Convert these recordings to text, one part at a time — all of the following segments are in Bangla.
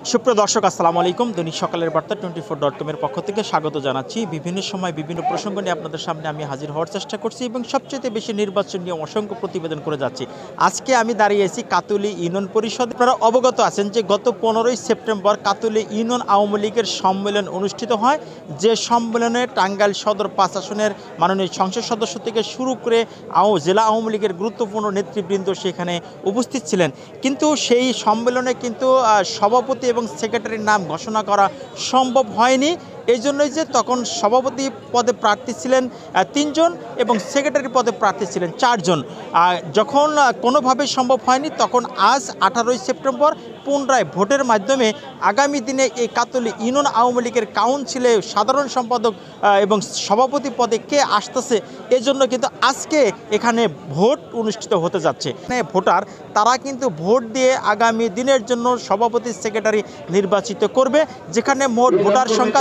সুপ্রিয় দর্শক আসসালামু আলাইকুম। দৈনিক সকালের বার্তা 24.com এর পক্ষ থেকে স্বাগত জানাচ্ছি। বিভিন্ন সময় বিভিন্ন প্রসঙ্গ নিয়ে আপনাদের সামনে আমি হাজির হওয়ার চেষ্টা করছি এবং সবচেয়ে বেশি নির্বাচন নিয়ে অসংখ্য প্রতিবেদন করে যাচ্ছি। আজকে আমি দাঁড়িয়েছি কাতুলি ইউনিয়ন পরিষদ। আপনারা অবগত আছেন যে গত 15ই সেপ্টেম্বর কাতুলি ইউনিয়ন আওয়ামী লীগের সম্মেলন অনুষ্ঠিত হয়, যে সম্মেলনে টাঙ্গাইল সদর 5 আসনের মাননীয় সংসদ সদস্য থেকে শুরু করে জেলা আওয়ামী লীগের গুরুত্বপূর্ণ নেতৃবৃন্দ সেখানে উপস্থিত ছিলেন। কিন্তু সেই সম্মেলনে কিন্তু সভাপতি এবং সেক্রেটারির নাম ঘোষণা করা সম্ভব হয়নি। এই জন্যই যে তখন সভাপতি পদে প্রার্থী ছিলেন 3 জন এবং সেক্রেটারি পদে প্রার্থী ছিলেন 4 জন। যখন কোনোভাবেই সম্ভব হয়নি, তখন আজ 18ই সেপ্টেম্বর পুনরায় ভোটের মাধ্যমে আগামী দিনে এই কাতুলি ইউনিয়ন আওয়ামী লীগের কাউন্সিলে সাধারণ সম্পাদক এবং সভাপতি পদে কে আসতেছে, এজন্য কিন্তু আজকে এখানে ভোট অনুষ্ঠিত হতে যাচ্ছে। ভোটার তারা কিন্তু ভোট দিয়ে আগামী দিনের জন্য সভাপতি সেক্রেটারি নির্বাচিত করবে, যেখানে মোট ভোটার সংখ্যা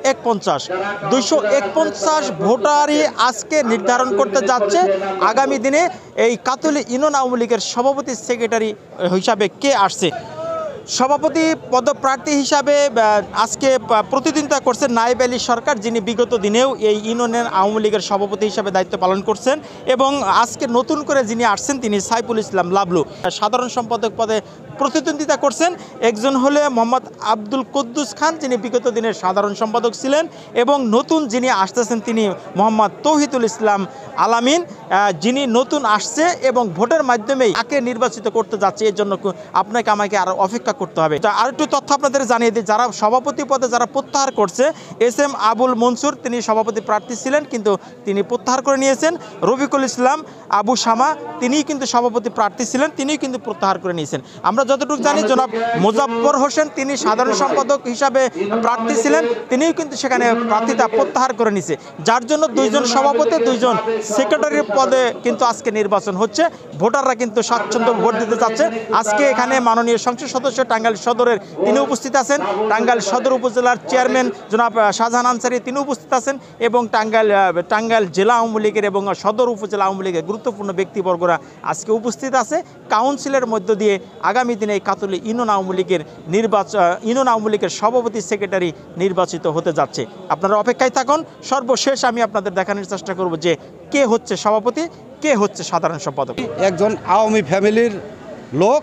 251 ভোটারই আজকে নির্ধারণ করতে যাচ্ছে আগামী দিনে এই কাতুলি ইউনিয়ন আওয়ামী লীগের সভাপতি সেক্রেটারি হিসাবে কে আসছে। সভাপতি পদপ্রার্থী হিসাবে আজকে প্রতিদ্বন্দ্বিতা করছেন নায়েব আলী সরকার, যিনি বিগত দিনেও এই ইউনিয়নের আওয়ামী লীগের সভাপতি হিসাবে দায়িত্ব পালন করছেন, এবং আজকে নতুন করে যিনি আসছেন তিনি সাইফুল ইসলাম লাবলু। সাধারণ সম্পাদক পদে প্রতিদ্বন্দ্বিতা করছেন একজন হলে মোহাম্মদ আব্দুল কুদ্দুস খান, যিনি বিগত দিনের সাধারণ সম্পাদক ছিলেন, এবং নতুন যিনি আসতেছেন তিনি মোহাম্মদ তৌহিদুল ইসলাম আলামিন, যিনি নতুন আসছে এবং ভোটের মাধ্যমেই তাকে নির্বাচিত করতে যাচ্ছে। এর জন্য আপনাকে আমাকে আরও অপেক্ষা করতে হবে। আর একটু তথ্য আপনাদের জানিয়ে দিই, যারা সভাপতি পদে যারা প্রত্যাহার করছে, SM আবুল মনসুর তিনি সভাপতি প্রার্থী ছিলেন কিন্তু তিনি প্রত্যাহার করে নিয়েছেন। রফিকুল ইসলাম আবু শামা তিনিই কিন্তু সভাপতি প্রার্থী ছিলেন, তিনিও কিন্তু প্রত্যাহার করে নিয়েছেন। আমরা যতটুকু জানি জনাব মোজাফফর হোসেন তিনি সাধারণ সম্পাদক হিসাবে প্রার্থী ছিলেন, তিনিও কিন্তু সেখানে প্রার্থিতা প্রত্যাহার করে নিয়েছে, যার জন্য 2 জন সভাপতি 2 জন সেক্রেটারির পদে কিন্তু আজকে নির্বাচন হচ্ছে। ভোটাররা কিন্তু স্বাচ্ছন্দ্য ভোট দিতে যাচ্ছে। আজকে এখানে মাননীয় সংসদ সদস্য টাঙ্গাইল সদরের তিনি উপস্থিত আছেন, টাঙ্গাইল সদর উপজেলার চেয়ারম্যান জনাব শাহজাহান আনসারি তিনি উপস্থিত আছেন, এবং টাঙ্গাইল জেলা আওয়ামী লীগের এবং সদর উপজেলা আওয়ামী লীগের গুরুত্বপূর্ণ ব্যক্তিবর্গরা আজকে উপস্থিত আছে। কাউন্সিলের মধ্য দিয়ে আগামী দিনে এই কাতুলি ইউনিয়ন আওয়ামী লীগের সভাপতি সেক্রেটারি নির্বাচিত হতে যাচ্ছে। আপনারা অপেক্ষায় থাকুন। সর্বশেষ আমি আপনাদের দেখানোর চেষ্টা করব যে কে হচ্ছে সভাপতি, কে হচ্ছে সাধারণ সম্পাদক। একজন আওয়ামী ফ্যামিলির লোক,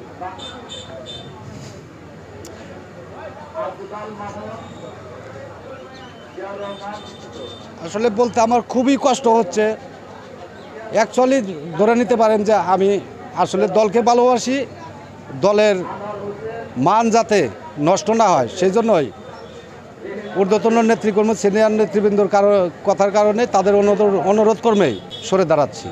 আসলে বলতে আমার খুবই কষ্ট হচ্ছে। অ্যাকচুয়ালি ধরে নিতে পারেন যে আমি আসলে দলকে ভালোবাসি, দলের মান যাতে নষ্ট না হয় সেই জন্যই ঊর্ধ্বতন নেতৃকর্মী সিনিয়র নেতৃবৃন্দর কথার কারণে তাদের অনুরোধ কর্মেই সরে দাঁড়াচ্ছি।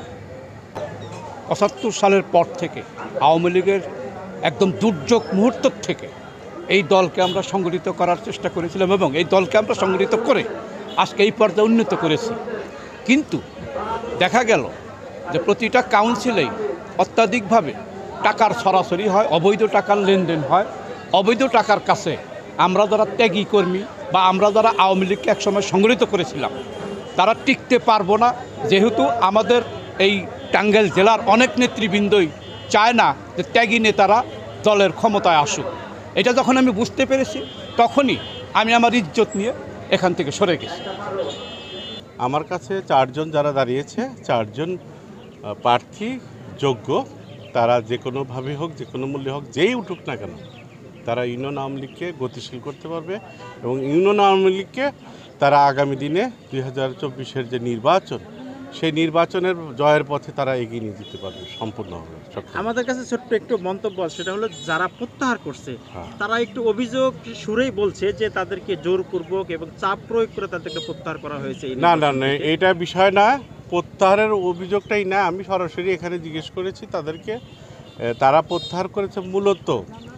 ৭৫ সালের পর থেকে আওয়ামী লীগের একদম দুর্যোগ মুহূর্ত থেকে এই দলকে আমরা সংগঠিত করার চেষ্টা করেছিলাম এবং এই দলকে আমরা সংগঠিত করে আজকে এই পর্যায়ে উন্নীত করেছি। কিন্তু দেখা গেল যে প্রতিটা কাউন্সিলেই অত্যাধিকভাবে টাকার সরাসরি হয়, অবৈধ টাকার লেনদেন হয়। অবৈধ টাকার কাছে আমরা যারা ত্যাগী কর্মী বা আমরা যারা আওয়ামী লীগকে একসময় সংগঠিত করেছিলাম তারা টিকতে পারবো না, যেহেতু আমাদের এই টাঙ্গাইল জেলার অনেক নেতৃবৃন্দই চায় না যে ত্যাগী নেতারা দলের ক্ষমতায় আসুক। এটা যখন আমি বুঝতে পেরেছি তখনই আমি আমার ইজ্জত নিয়ে এখান থেকে সরে গেছি। আমার কাছে 4 জন যারা দাঁড়িয়েছে, 4 জন প্রার্থী যোগ্য, তারা যে কোনোভাবে হোক, যে কোনো মূল্যে হোক, যেই উঠুক না কেন তারা ইউনিয়ন আওয়ামী লীগকে গতিশীল করতে পারবে এবং ইউনিয়ন আওয়ামী লীগকে তারা আগামী দিনে 2024-এর যে নির্বাচন, সেই নির্বাচনের জয়ের পথে তারা এগিয়ে নিয়ে যেতে পারবে সম্পূর্ণভাবে। আমাদের কাছে ছোট্ট একটু মন্তব্য, সেটা হলো যারা প্রত্যাহার করছে তারা একটু অভিযোগ সুরেই বলছে যে তাদেরকে জোরপূর্বক এবং চাপ প্রয়োগ করে তাদেরকে প্রত্যাহার করা হয়েছে। না, এটা বিষয় না, প্রত্যাহারের অভিযোগটাই না। আমি সরাসরি এখানে জিজ্ঞেস করেছি তাদেরকে, তারা প্রত্যাহার করেছে মূলত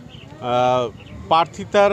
প্রার্থিতার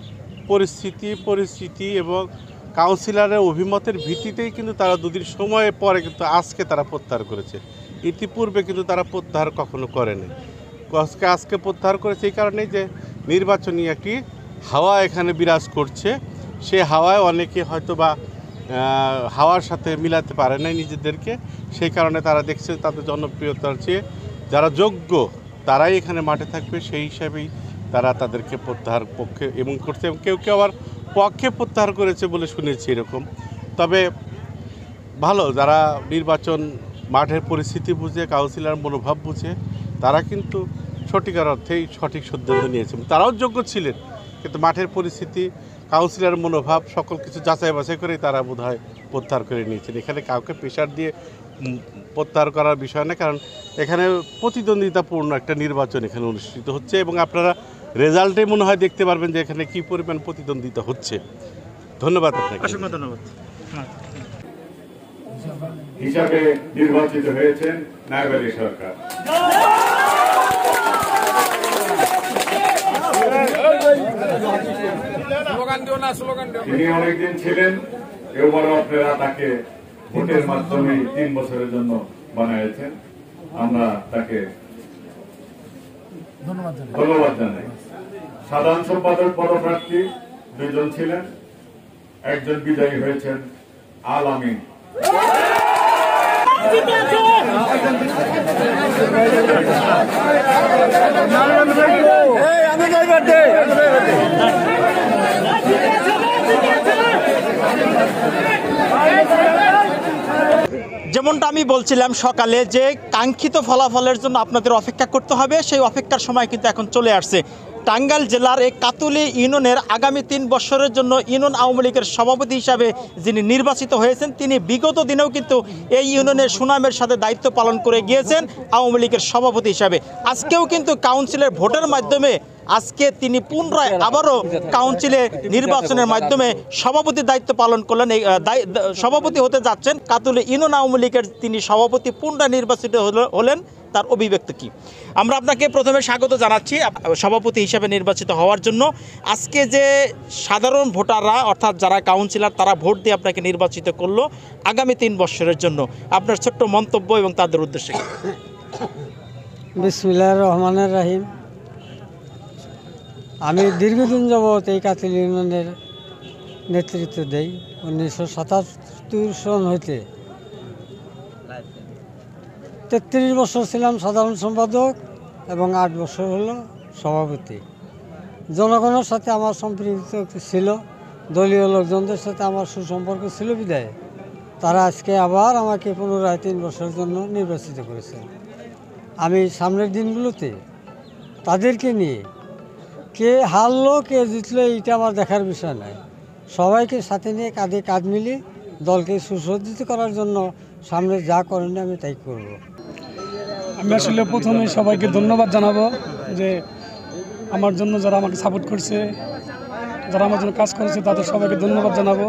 পরিস্থিতি এবং কাউন্সিলরের অভিমতের ভিত্তিতেই কিন্তু তারা 2 দিন সময় পরে কিন্তু আজকে তারা প্রত্যাহার করেছে। ইতিপূর্বে কিন্তু তারা প্রত্যাহার কখনো করেনি। আজকে প্রত্যাহার করেছে এই কারণেই যে নির্বাচনী একটি হাওয়া এখানে বিরাজ করছে। সে হাওয়ায় অনেকে হয়তো বা হাওয়ার সাথে মিলাতে পারে নাই নিজেদেরকে, সেই কারণে তারা দেখছে তাদের জনপ্রিয়তার চেয়ে যারা যোগ্য তারাই এখানে মাঠে থাকবে, সেই হিসাবেই তারা তাদেরকে প্রত্যাহার পক্ষে এবং করছে, এবং কেউ কেউ আবার পক্ষে প্রত্যাহার করেছে বলে শুনেছি এরকম। তবে ভালো, যারা নির্বাচন মাঠের পরিস্থিতি বুঝে, কাউন্সিলর মনোভাব বুঝে, তারা কিন্তু সঠিকার অর্থেই সঠিক সিদ্ধান্ত নিয়েছেন। তারাও যোগ্য ছিলেন, কিন্তু মাঠের পরিস্থিতি, কাউন্সিলর মনোভাব, সকল কিছু যাচাই বাছাই করেই তারা বোধহয় প্রত্যাহার করে নিয়েছেন। এখানে কাউকে প্রেশার দিয়ে প্রত্যাহার করার বিষয় না, কারণ এখানে প্রতিদ্বন্দ্বিতাপূর্ণ একটা নির্বাচন এখানে অনুষ্ঠিত হচ্ছে, এবং আপনারা রেজাল্টে মনে হয় দেখতে পারবেন যে এখানে কী পরিমাণ প্রতিদ্বন্দ্বিতা হচ্ছে। ধন্যবাদ আপনাকে। অসংখ্য ধন্যবাদ। হিসাবে নির্বাচিত হয়েছেন নায়েব আলী সরকার। তিনি অনেকদিন ছিলেন, এবারও আপনারা তাকে ভোটের মাধ্যমে 3 বছরের জন্য বানিয়েছেন। আমরা তাকে ধন্যবাদ জানাই। সাধারণ সম্পাদক পদপ্রার্থী 2 জন ছিলেন, একজন বিজয়ী হয়েছেন আল আমিন। যেমনটা আমি বলছিলাম সকালে যে কাঙ্ক্ষিত ফলাফলের জন্য আপনাদের অপেক্ষা করতে হবে, সেই অপেক্ষার সময় কিন্তু এখন চলে আসছে। টাঙ্গাইল জেলার এই কাতুলি ইউনিয়নের আগামী 3 বছরের জন্য ইউনিয়ন আওয়ামী লীগের সভাপতি হিসাবে যিনি নির্বাচিত হয়েছেন, তিনি বিগত দিনেও কিন্তু এই ইউনিয়নের সুনামের সাথে দায়িত্ব পালন করে গিয়েছেন আওয়ামী লীগের সভাপতি হিসাবে। আজকেও কিন্তু কাউন্সিলের ভোটের মাধ্যমে আজকে তিনি পুনরায় আবারও কাউন্সিলে নির্বাচনের মাধ্যমে সভাপতির দায়িত্ব পালন করলেন। সভাপতি হতে যাচ্ছেন কাতুলি ইউনিয়ন আওয়ামী লীগের তিনি সভাপতি পুনরায় নির্বাচিত হলেন, তার অভিব্যক্তি কি? আমরা আপনাকে প্রথমে স্বাগত জানাচ্ছি সভাপতি হিসেবে নির্বাচিত হওয়ার জন্য। আজকে যে সাধারণ ভোটাররা অর্থাৎ যারা কাউন্সিলর তারা ভোট দিয়ে আপনাকে নির্বাচিত করলো আগামী 3 বছরের জন্য, আপনার ছোট্ট মন্তব্য এবং তাদের উদ্দেশ্যে। বিসমিল্লাহির রহমানির রহিম। আমি দীর্ঘদিন যাবৎ এই কাতুলি ইউনিয়নের নেতৃত্ব দেই। 1977 সন হইতে 33 বছর ছিলাম সাধারণ সম্পাদক এবং 8 বছর হলো সভাপতি। জনগণের সাথে আমার সম্পৃক্ত ছিল, দলীয় লোকজনদের সাথে আমার সুসম্পর্ক ছিল বিধায় তারা আজকে আবার আমাকে পুনরায় 3 বছরের জন্য নির্বাচিত করেছে। আমি সামনের দিনগুলোতে তাদেরকে নিয়ে কে হারলো কে জিতলো এইটা আমার দেখার বিষয় নয়, সবাইকে সাথে নিয়ে কাঁধে কাঁধ মিলিয়ে দলকে সুসজ্জিত করার জন্য সামনে যা করেন আমি তাই করব। আমি আসলে প্রথমে সবাইকে ধন্যবাদ জানাবো যে আমার জন্য যারা আমাকে সাপোর্ট করছে, যারা আমার জন্য কাজ করেছে তাদের সবাইকে ধন্যবাদ জানাবো।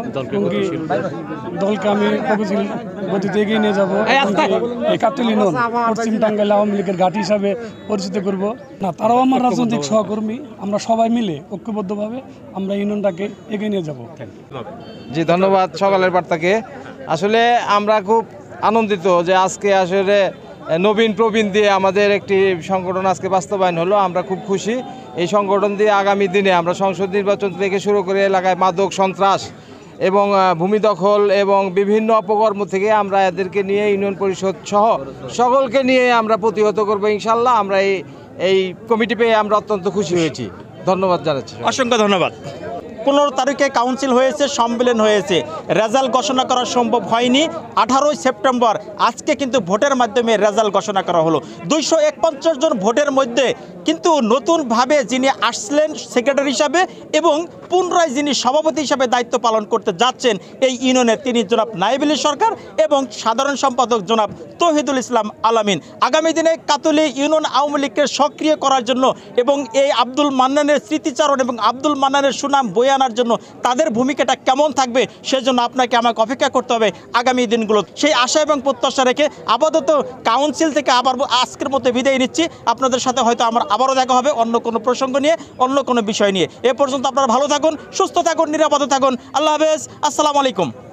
দলকে আমি প্রগতিশীল গতিতে এগিয়ে নিয়ে যাবো। এই কাতুলি ইউনিয়ন পশ্চিম টাঙ্গাইল আওয়ামী লীগের ঘাঁটি হিসাবে পরিচিত করব। না, তারাও আমার রাজনৈতিক সহকর্মী, আমরা সবাই মিলে ঐক্যবদ্ধভাবে আমরা ইউনিয়নটাকে এগিয়ে নিয়ে যাব। জি ধন্যবাদ সকালের বার্তাকে। আসলে আমরা খুব আনন্দিত যে আজকে আসলে নবীন প্রবীণ দিয়ে আমাদের একটি সংগঠন আজকে বাস্তবায়ন হলো। আমরা খুব খুশি। এই সংগঠন দিয়ে আগামী দিনে আমরা সংসদ নির্বাচন থেকে শুরু করে এলাকায় মাদক সন্ত্রাস এবং ভূমি দখল এবং বিভিন্ন অপকর্ম থেকে আমরা এদেরকে নিয়ে ইউনিয়ন পরিষদ সহ সকলকে নিয়ে আমরা প্রতিহত করবো ইনশাল্লাহ। আমরা এই কমিটি পেয়ে আমরা অত্যন্ত খুশি হয়েছি। ধন্যবাদ জানাচ্ছি। অসংখ্য ধন্যবাদ। 15 তারিখে কাউন্সিল হয়েছে, সম্মেলন হয়েছে, রেজাল্ট ঘোষণা করা সম্ভব হয়নি। 18 সেপ্টেম্বর আজকে কিন্তু ভোটের মাধ্যমে রেজাল্ট ঘোষণা করা হলো। 251 জন ভোটের মধ্যে কিন্তু নতুনভাবে যিনি আসলেন সেক্রেটারি হিসাবে এবং পুনরায় যিনি সভাপতি হিসাবে দায়িত্ব পালন করতে যাচ্ছেন এই ইউনিয়নের, তিনি জনাব নায়েব আলী সরকার এবং সাধারণ সম্পাদক জনাব তৌহিদুল ইসলাম আলামিন। আগামী দিনে কাতুলি ইউনিয়ন আওয়ামী লীগকে সক্রিয় করার জন্য এবং এই আব্দুল মান্নানের স্মৃতিচারণ এবং আব্দুল মান্নানের সুনাম বয়ে আনার জন্য তাদের ভূমিকাটা কেমন থাকবে সেজন্য আপনাকে আমাকে অপেক্ষা করতে হবে আগামী দিনগুলো। সেই আশা এবং প্রত্যাশা রেখে আপাতত কাউন্সিল থেকে আবার আজকের মতো বিদায় নিচ্ছি। আপনাদের সাথে হয়তো আমার আবারও দেখা হবে অন্য কোনো প্রসঙ্গ নিয়ে, অন্য কোনো বিষয় নিয়ে। এ পর্যন্ত আপনারা ভালো থাকুন, সুস্থ থাকুন, নিরাপদে থাকুন। আল্লাহ হাফেজ, আসসালামু আলাইকুম।